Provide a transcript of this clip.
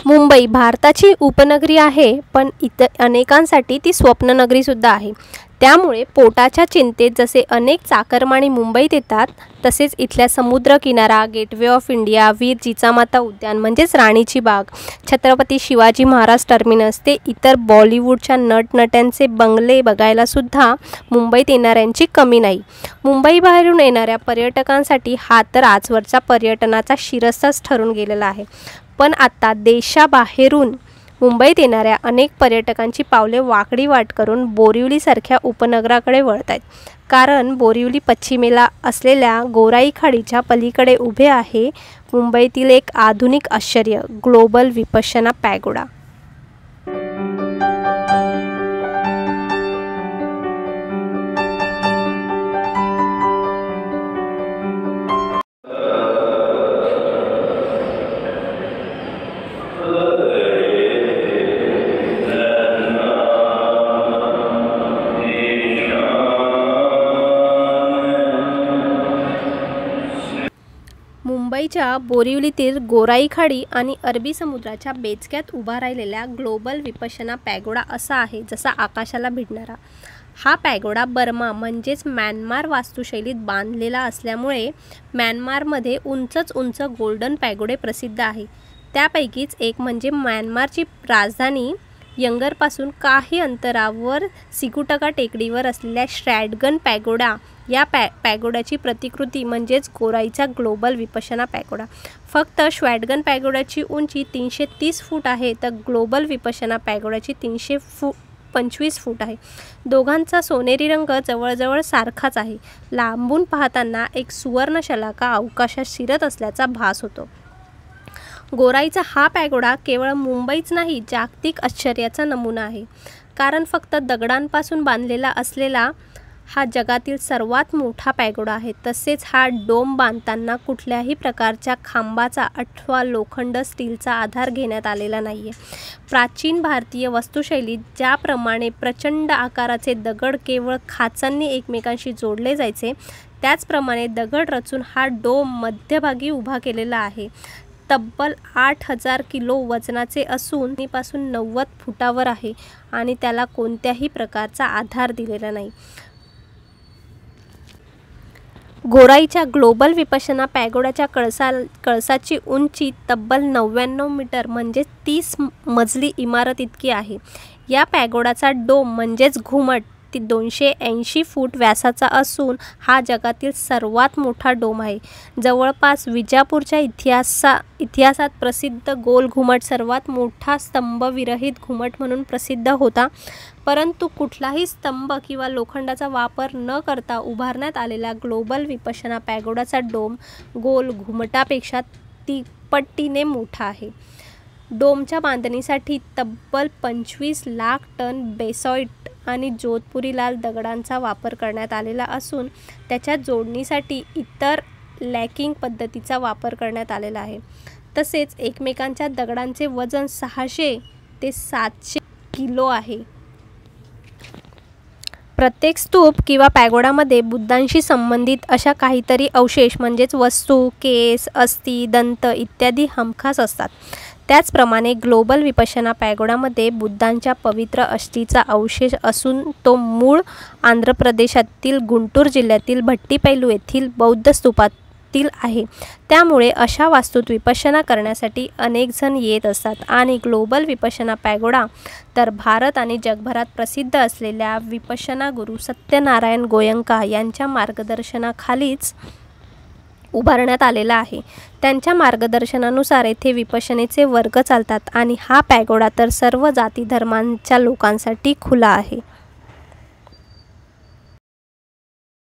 मुंबई भारताची उपनगरी आहे, पण इतर अनेकांसाठी ती स्वप्ननगरीसुद्धा आहे. त्यामुळे पोटाच्या चिंतेत जसे अनेक चाकरमानी मुंबईत येतात, तसेच इथल्या समुद्रकिनारा, gateway of India, Veer Jijamata Udyan म्हणजेच राणीची बाग, छत्रपती शिवाजी महाराज टर्मिनस ते इतर बॉलिवूडच्या नटनट्यांचे बंगले बघायलासुद्धा मुंबईत येणाऱ्यांची कमी नाही. मुंबईबाहेरून येणाऱ्या पर्यटकांसाठी हा तर आजवरचा पर्यटनाचा शिरस्ताच ठरून गेलेला आहे. पण आता देशाबाहेरून मुंबईत येणाऱ्या अनेक पर्यटकांची पावले वाकडी वाट करून बोरिवलीसारख्या उपनगराकडे वळत आहेत. कारण बोरिवली पश्चिमेला असलेल्या गोराई खाडीच्या पलीकडे उभे आहे मुंबईतील एक आधुनिक आश्चर्य, ग्लोबल विपश्यना पॅगोडा. मुंबईच्या बोरिवलीतील गोराई खाडी आणि अरबी समुद्राच्या बेचक्यात उभा राहिलेल्या ग्लोबल विपश्यना पॅगोडा असा आहे जसा आकाशाला भिडणारा. हा पॅगोडा बर्मा म्हणजेच म्यानमार वास्तुशैलीत बांधलेला असल्यामुळे म्यानमारमध्ये उंचच उंच गोल्डन पॅगोडे प्रसिद्ध आहे. त्यापैकीच एक म्हणजे म्यानमारची राजधानी यंगरपासून काही अंतरावर सिकुटका टेकडीवर असलेल्या स्ट्रॅटगन पॅगोडा. या पॅगोड्याची प्रतिकृती म्हणजेच गोराईचा ग्लोबल विपश्यना पॅगोडा. फक्त श्वॅटगन पॅगोड्याची उंची 330 फूट आहे, तर ग्लोबल विपश्यना पॅगोड्याची 325 फूट आहे. दोघांचा सोनेरी रंग जवळजवळ सारखाच आहे. लांबून पाहताना एक सुवर्णशलाका अवकाशात शिरत असल्याचा भास होतो. गोराईचा हा पॅगोडा केवळ मुंबईच नाही, जागतिक आश्चर्याचा नमुना आहे. कारण फक्त दगडांपासून बांधलेला असलेला हा जगातील सर्वात मोठा पॅगोडा आहे. तसेच हा डोम बांधताना कुठल्याही प्रकारच्या खांबाचा अथवा लोखंड स्टीलचा आधार घेण्यात आलेला नाही आहे. प्राचीन भारतीय वास्तुशैलीत ज्याप्रमाणे प्रचंड आकाराचे दगड केवळ खाचांनी एकमेकांशी जोडले जायचे, त्याचप्रमाणे दगड रचून हा डोम मध्यभागी उभा केलेला आहे. तब्बल 8000 किलो वजनाचे असून पासून 90 फुटावर आहे आणि त्याला कोणत्याही प्रकारचा आधार दिलेला नाही. गोराईच्या ग्लोबल विपश्यना पॅगोडाच्या कळसाची उंची तब्बल 99 मीटर म्हणजे 30 मजली इमारत इतकी आहे. या पॅगोडाचा डोम म्हणजेच घुमट 280 फूट व्यासाचा असून हा जगातील सर्वात मोठा डोम आहे. जवळपास विजापूरच्या इतिहासात प्रसिद्ध गोल घुमट सर्वात मोठा स्तंभविरहित घुमट म्हणून प्रसिद्ध होता. परंतु कुठलाही स्तंभ किंवा लोखंडाचा वापर न करता उभारण्यात आलेला ग्लोबल विपश्यना पॅगोडाचा डोम गोल घुमटापेक्षा तिप्पटीने मोठा आहे. डोमच्या बांधणीसाठी तब्बल 25 लाख टन बेसॉइट आणि जोधपुरी लाल दगडांचा वापर करण्यात आलेला असून त्याच्या जोडणीसाठी इतर लॅकिंग पद्धतीचा वापर करण्यात आलेला आहे. तसेच एकमेकांच्या दगडांचे वजन 600 ते 700 किलो आहे. प्रत्येक स्तूप किंवा पॅगोडामध्ये बुद्धांशी संबंधित अशा काहीतरी अवशेष म्हणजेच वस्तू, केस, अस्थि, दंत इत्यादी हमखास असतात. त्याचप्रमाणे ग्लोबल विपश्यना पॅगोडामध्ये बुद्धांच्या पवित्र अस्थीचा अवशेष असून तो मूळ आंध्र प्रदेशातील गुंटूर जिल्ह्यातील भट्टीपैलू येथील बौद्ध स्तूपातील आहे. त्यामुळे अशा वास्तूत विपश्यना करण्यासाठी अनेक जण येत असतात आणि ग्लोबल विपश्यना पॅगोडा तर भारत आणि जगभरात प्रसिद्ध असलेल्या विपश्यना गुरु सत्यनारायण गोयंका यांच्या मार्गदर्शनाखालीच उभारण्यात आलेला आहे. त्यांच्या मार्गदर्शनानुसार येथे विपश्यनेचे वर्ग चालतात आणि हा पॅगोडा तर सर्व जाती धर्मांच्या लोकांसाठी खुला आहे.